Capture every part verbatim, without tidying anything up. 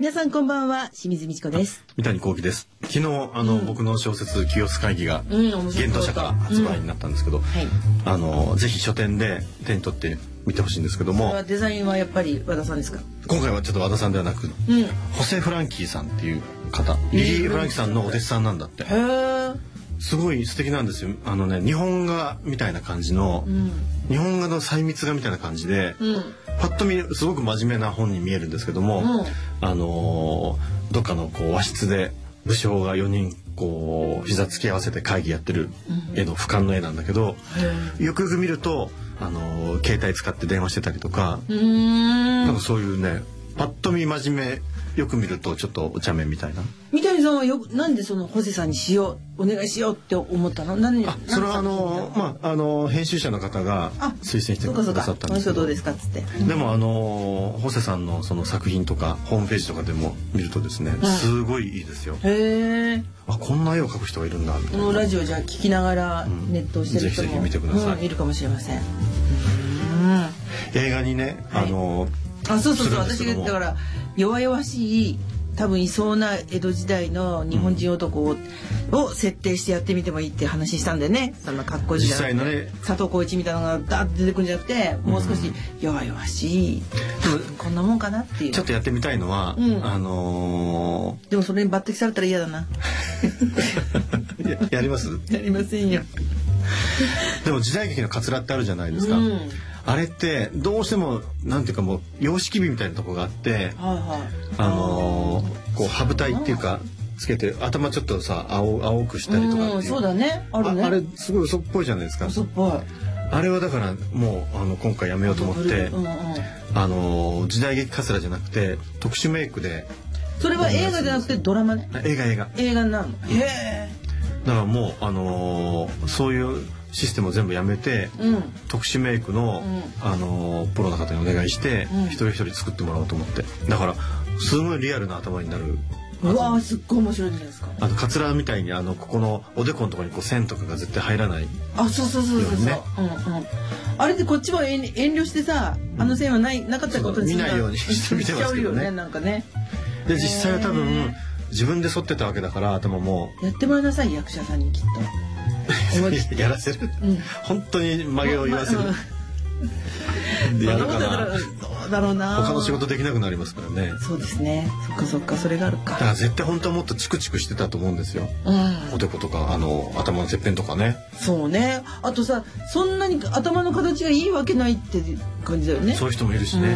皆さんこんばんは、清水美智子です。 三谷幸喜です。昨日あの、うん、僕の小説清須会議が幻冬舎から発売になったんですけど、うんはい、あのぜひ書店で手に取って見てほしいんですけども。 それはデザインはやっぱり和田さんですか？ 今回はちょっと和田さんではなく、うん、ホセ・フランキーさんっていう方、リリー・フランキーさんのお弟子さんなんだって。へー。すごい素敵なんですよ。あのね、日本画みたいな感じの、うん、日本画の細密画みたいな感じで、うん、パッと見すごく真面目な本に見えるんですけども、うん、あのー、どっかのこう和室で武将がよにんこう膝つき合わせて会議やってる絵の俯瞰の絵なんだけど、うん、よくよく見ると、あのー、携帯使って電話してたりとか、うーんなんかそういうね、パッと見真面目、よく見るとちょっとお茶目みたいな。 三谷さんはよなんでそのホセさんにしようお願いしようって思ったの？何？ あ、それはあのまああの編集者の方が推薦してくださったんですけど。 どうですかっつって。 でもあのホセさんのその作品とかホームページとかでも見るとですね、すごいいいですよ。へえ。あ、こんな絵を描く人がいるんだみたいな。 このラジオじゃあ聞きながらネットをしてる人も、 うん、ぜひぜひ見てください。 うん、いるかもしれません。うん、 映画にね、あの、はい、 あ、そうそうそう、私がだから弱々しい多分いそうな江戸時代の日本人男を、うん、を設定してやってみてもいいって話したんでね。そんなかっこいいじゃなくて、実際のね、佐藤浩市みたいなのがダーッと出てくるんじゃなくて、もう少し弱々しい、うん、こんなもんかなっていう。 ちょっとやってみたいのは、うん、あのー、でもそれに抜擢されたら嫌だな。 や, やります？ やりませんよ。 でも時代劇のカツラってあるじゃないですか。うん、あれってどうしてもなんていうかもう様式美みたいなとこがあって、はいはい、あのー、こう羽二重っていうかつけて頭ちょっとさ 青, 青くしたりとかっていう、 そうだね、あるね。 あ, あれすごい嘘っぽいじゃないですか。 嘘っぽい。 あれはだからもうあの今回やめようと思って、うんうん、あのー、時代劇カツラじゃなくて特殊メイクで。 それは映画じゃなくてドラマね。 映画映画映画になるの。へえ。 だからもうあのー、そういうシステムを全部やめて、うん、特殊メイクの、うん、あのー、プロの方にお願いして、うん、一人一人作ってもらおうと思って。だからすごいリアルな頭になる。 うわー、すっごい面白いじゃないですか。 あのカツラみたいにあのここのおでこのところにこう線とかが絶対入らない。 あ、そうそうそうそうそう、ね、うんうん。あれでこっちは遠慮してさ、あの線はないなかったことに見ないようにして見てますけどね。 なんかね。 で実際は多分自分で剃ってたわけだから頭も。 やってもらいなさい、役者さんにきっと。やらせる、うん、本当に曲げを言わせる。でやるかな。 どうだろうな。 他の仕事できなくなりますからね。 そうですね。そっかそっか、それがあるか。 だから絶対本当はもっとチクチクしてたと思うんですよ。うん、おでことかあの頭のてっぺんとかね。 そうね。あとさ、そんなに頭の形がいいわけないって感じだよね。 そういう人もいるしね。うん、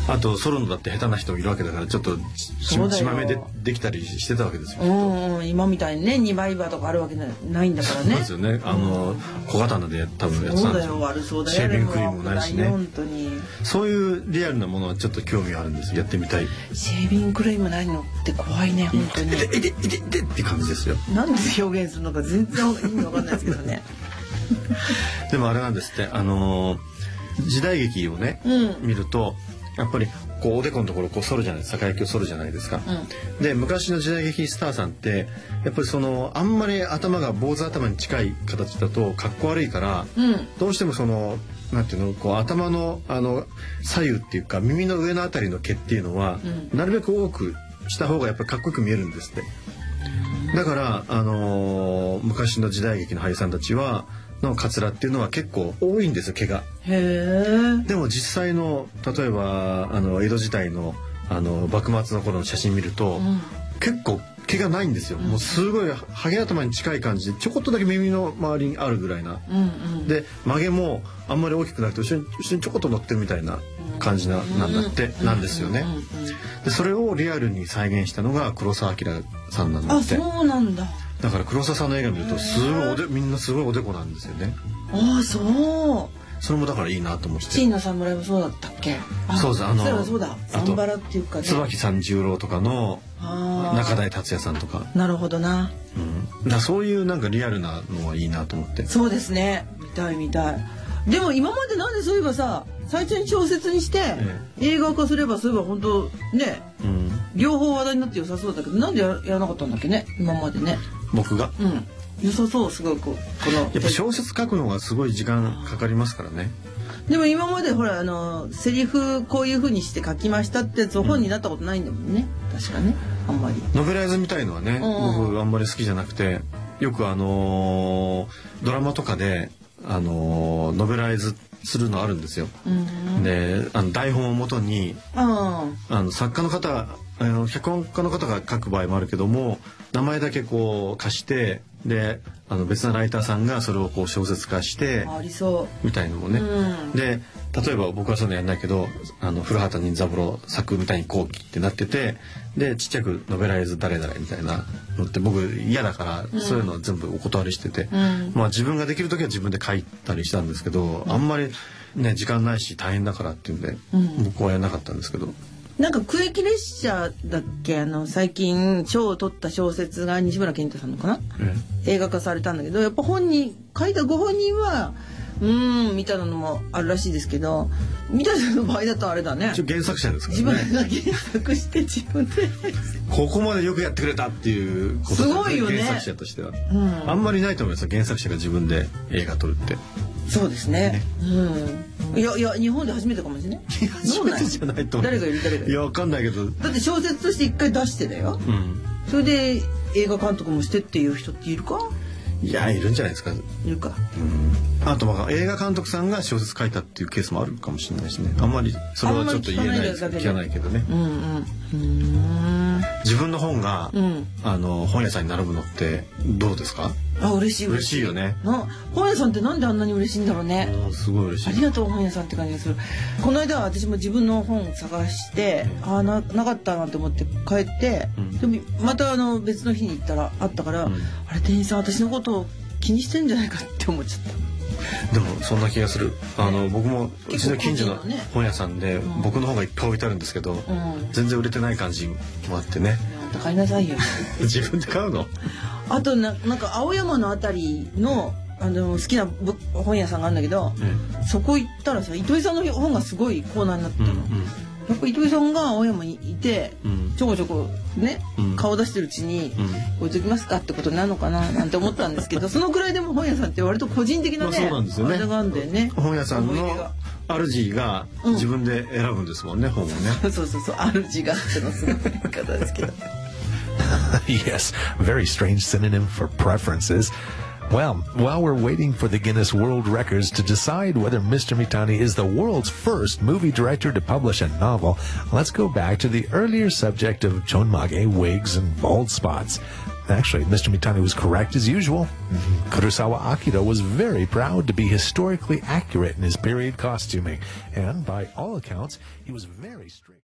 あとソロのだって下手な人もいるわけだから、ちょっとしまめでできたりしてたわけですよ。 うん、今みたいにねにばい刃とかあるわけないんだからね。 そうですよね。あの小刀で多分やってたんですよ。 そうだよ、悪そうだよ。 シェービングクリームもないしね。 本当に。 そういうリアルなものはちょっと興味があるんです。やってみたい。 シェービングクリームないのって怖いね、本当に。 えでえでえでえでって感じですよ。 なんで表現するのか全然意味わかんないですけどね。 でもあれなんですって、あの時代劇をね、うん、見るとやっぱりこうおでこのところこう反るじゃないですか。酒焼きを反るじゃないですか。うん、で昔の時代劇スターさんってやっぱりそのあんまり頭が坊主頭に近い形だとかっこ悪いから、うん、どうしてもそのなんていうのこう頭のあの左右っていうか耳の上のあたりの毛っていうのは、うん、なるべく多くした方がやっぱりかっこよく見えるんですって。だからあのー、昔の時代劇の俳優さんたちはのカツラっていうのは結構多いんですよ、毛が。へでも実際の例えばあの江戸時代のあの幕末の頃の写真見ると、うん、結構毛がないんですよ。うん、もうすごいハゲ頭に近い感じでちょこっとだけ耳の周りにあるぐらいな。うんうん、で曲げもあんまり大きくなくて後ろに後ろにちょこっと乗ってるみたいな感じな、うん、なんだって、うん、なんですよね。でそれをリアルに再現したのが黒澤明さんなんだって。 あ、そうなんだ。 だから黒沢さんの映画見るとすごいおでみんなすごいおでこなんですよね。 ああ、そう。 それもだからいいなと思って。 七人の侍もそうだったっけ？ そうです。あのそうだそうだ。サンバラっていうかね。 椿三十郎とかの中台達也さんとか。 なるほどな。 うん。だそういうなんかリアルなのはいいなと思って。 そうですね。見たい見たい。でも今までなんでそういえばさ、最初に小説にして、ええ、映画化すればそういえば本当ね、うん、両方話題になって良さそうだけど、なんでやらなかったんだっけね、今までね。 僕が。 うん。良さそう、すごいこうこの。 やっぱ小説書くのがすごい時間かかりますからね。 でも今までほらあのセリフこういう風にして書きましたってやつを本になったことないんだもんね、うん、確かねあんまりノベライズみたいのはね、うん、僕あんまり好きじゃなくてよくあのー、ドラマとかであのー、ノベライズするのあるんですよ、うん、であの台本をもとにあの作家の方あの脚本家の方が書く場合もあるけども名前だけこう貸してであの別なライターさんがそれをこう小説化してありそうみたいのもね、うん、で例えば僕はそういうのやんないけどあの古畑任三郎作みたいに後期ってなっててでちっちゃくノベライズ誰々みたいなのって僕嫌だから、うん、そういうのは全部お断りしてて、うん、まあ自分ができる時は自分で書いたりしたんですけど、うん、あんまりね時間ないし大変だからっていうんで、うん、僕はやんなかったんですけど。 なんか区域列車だっけあの最近賞を取った小説が西村健太さんのかな、うん、映画化されたんだけどやっぱ本人書いたご本人はうーんみたいなのもあるらしいですけどみたいなの場合だとあれだね原作者ですからね自分が原作して自分でここまでよくやってくれたっていうことすごいよね原作者としては、うん、あんまりないと思います原作者が自分で映画撮るってそうですね、ねうん、いやいや日本で初めてかもしれない初めてじゃないと思う誰がいる誰がいるいやわかんないけどだって小説として一回出してだよ、うん、それで映画監督もしてっていう人っているかいやいるんじゃないですかいるか、 うん、あとまあ映画監督さんが小説書いたっていうケースもあるかもしれないしねあんまりそれはちょっと言えないです聞かないけどね、うんうん、うん自分の本が、うん、あの本屋さんに並ぶのってどうですかあ嬉しい嬉しいよねな本屋さんってなんであんなに嬉しいんだろうねすごい嬉しいありがとう本屋さんって感じがするこの間は私も自分の本を探してあななかったなと思って帰って、うん、でもまたあの別の日に行ったらあったから、うん、あれ店員さん私のことを気にしてんじゃないかって思っちゃったでもそんな気がするあの僕もうちの近所の本屋さんで、ね、僕の本がいっぱい置いてあるんですけど、うん、全然売れてない感じもあってね買いなさいよ自分で買うのあと な, なんか青山のあたりのあの好きな本屋さんがあるんだけど、うん、そこ行ったらさ糸井さんの本がすごいコーナーになってたの、うんうん、やっぱ糸井さんが青山にいて、うん、ちょこちょこね、うん、顔出してるうちに、うん、置いときますかってことになるのかななんて思ったんですけどそのくらいでも本屋さんって割と個人的なね、まあ、そうなんですよね、あれがあるんだよね本屋さんの主が自分で選ぶんですもんね、うん、本をねそうそうそう主がってのすごい言い方ですけど Yes, very strange synonym for preferences. Well, while we're waiting for the Guinness World Records to decide whether Mister Mitani is the world's first movie director to publish a novel, let's go back to the earlier subject of chonmage, wigs, and bald spots. Actually, Mister Mitani was correct as usual. Kurosawa Akira was very proud to be historically accurate in his period costuming, and by all accounts, he was very strict.